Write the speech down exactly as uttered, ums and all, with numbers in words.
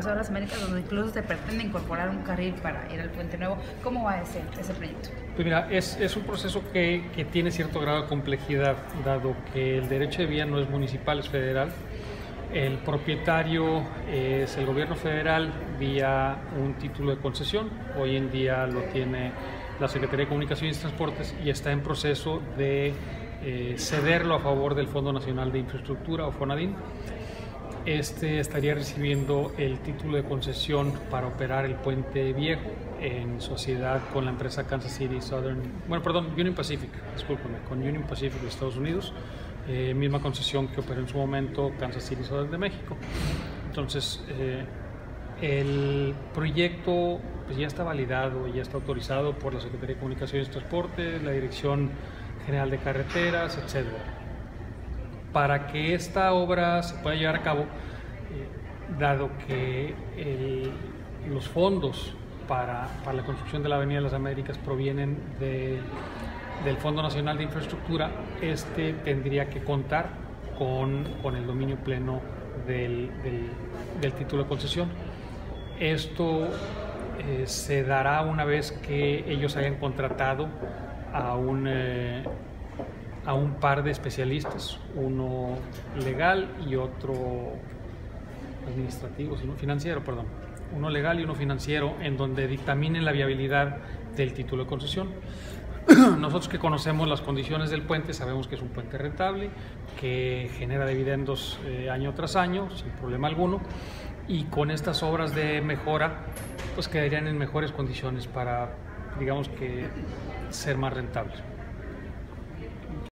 Paseo de las Américas, donde incluso se pretende incorporar un carril para ir al Puente Nuevo. ¿Cómo va ese, ese proyecto? Pues mira, es, es un proceso que, que tiene cierto grado de complejidad, dado que el derecho de vía no es municipal, es federal. El propietario es el gobierno federal vía un título de concesión. Hoy en día lo tiene la Secretaría de Comunicaciones y Transportes y está en proceso de eh, cederlo a favor del Fondo Nacional de Infraestructura o FONADIN. Este estaría recibiendo el título de concesión para operar el Puente Viejo en sociedad con la empresa Kansas City Southern, bueno, perdón, Union Pacific, discúlpame, con Union Pacific de Estados Unidos, eh, misma concesión que operó en su momento Kansas City Southern de México. Entonces, eh, el proyecto pues, ya está validado, ya está autorizado por la Secretaría de Comunicaciones y Transportes, la Dirección General de Carreteras, etcétera. Para que esta obra se pueda llevar a cabo, eh, dado que el, los fondos para, para la construcción de la Avenida de las Américas provienen de, del Fondo Nacional de Infraestructura, este tendría que contar con, con el dominio pleno del, del, del título de concesión. Esto eh, se dará una vez que ellos hayan contratado a un... Eh, a un par de especialistas, uno legal y otro administrativo, sino financiero, perdón, uno legal y uno financiero, en donde dictaminen la viabilidad del título de concesión. Nosotros que conocemos las condiciones del puente sabemos que es un puente rentable, que genera dividendos eh, año tras año, sin problema alguno, y con estas obras de mejora, pues quedarían en mejores condiciones para, digamos que, ser más rentables.